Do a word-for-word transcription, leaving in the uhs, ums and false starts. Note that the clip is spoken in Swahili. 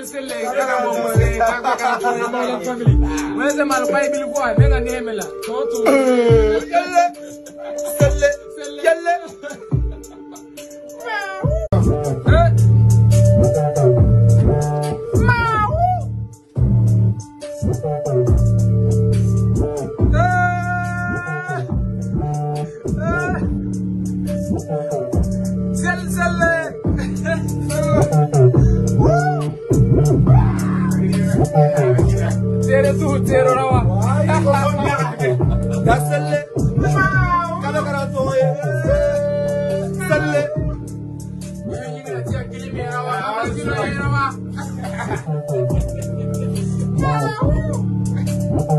sele kaka mo mo se kaka kaka mo family wese mal pay bil ko be nga nemela to yelle sele yelle Tere tu, tere rawa. Ya selle. Kada kada toye. Selle. Ini ni aja kilimi rawa, apa sih rawa?